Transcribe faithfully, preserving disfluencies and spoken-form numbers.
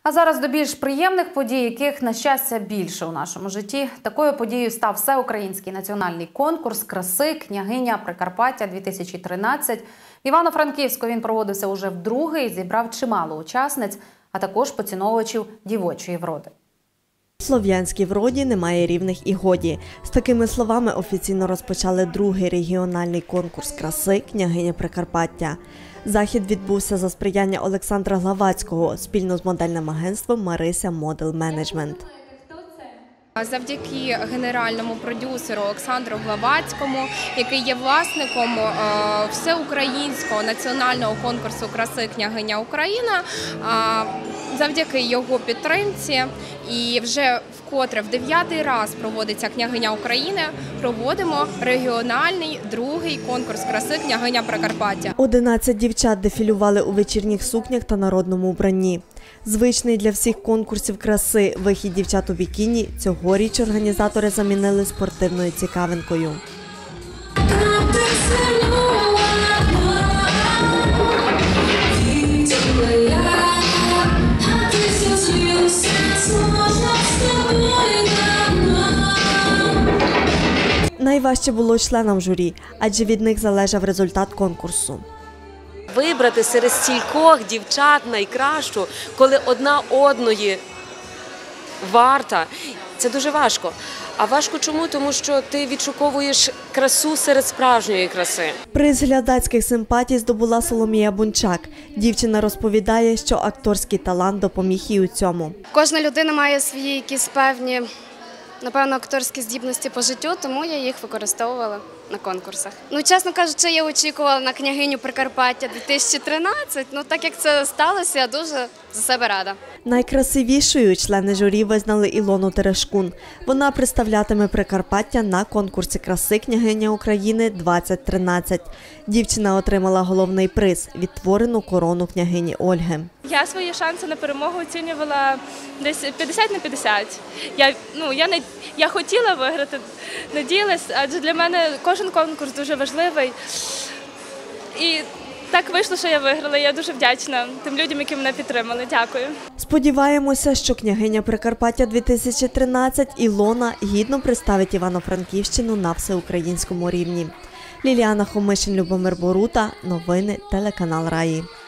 А зараз до більш приємних подій, яких, на щастя, більше у нашому житті. Такою подією став всеукраїнський національний конкурс краси «Княгиня Прикарпаття-дві тисячі тринадцять». В Івано-Франківську він проводився уже вдруге і зібрав чимало учасниць, а також поціновувачів дівочої вроди. Слов'янській вроді немає рівних і годі. З такими словами офіційно розпочали другий регіональний конкурс краси «Княгиня Прикарпаття». Захід відбувся за сприяння Олександра Главацького спільно з модельним агентством «Марися Модел Менеджмент». Завдяки генеральному продюсеру Олександру Главацькому, який є власником всеукраїнського національного конкурсу краси «Княгиня Україна», завдяки його підтримці і вже вкотре в дев'ятий раз проводиться «Княгиня України», проводимо регіональний другий конкурс краси «Княгиня Прикарпаття». одинадцять дівчат дефілювали у вечірніх сукнях та народному вбранні. Звичний для всіх конкурсів краси вихід дівчат у бікіні цьогоріч організатори замінили спортивною цікавинкою. Найважче було членам журі, адже від них залежав результат конкурсу. Вибрати серед стількох дівчат найкращу, коли одна одної варта, це дуже важко. А важко чому? Тому що ти відшуковуєш красу серед справжньої краси. Приз глядацьких симпатій здобула Соломія Бунчак. Дівчина розповідає, що акторський талант допоміг їй у цьому. Кожна людина має свої якісь певні, напевно, акторські здібності по життю, тому я їх використовувала на конкурсах. Ну, чесно кажучи, я очікувала на «Княгиню Прикарпаття-дві тисячі тринадцять», ну так як це сталося, я дуже за себе рада. Найкрасивішою члени журі визнали Ілону Терешкун. Вона представлятиме Прикарпаття на конкурсі краси «Княгиня України-двадцять тринадцять». Дівчина отримала головний приз – відтворену корону княгині Ольги. Я свої шанси на перемогу оцінювала десь п'ятдесят на п'ятдесят. Я, ну, я, не, я хотіла виграти, надіялась, адже для мене кожен конкурс дуже важливий. І так вийшло, що я виграла. Я дуже вдячна тим людям, які мене підтримали. Дякую. Сподіваємося, що «Княгиня Прикарпаття-дві тисячі тринадцять» Ілона гідно представить Івано-Франківщину на всеукраїнському рівні. Ліліана Хомишин, Любомир Борута. Новини телеканал Раї.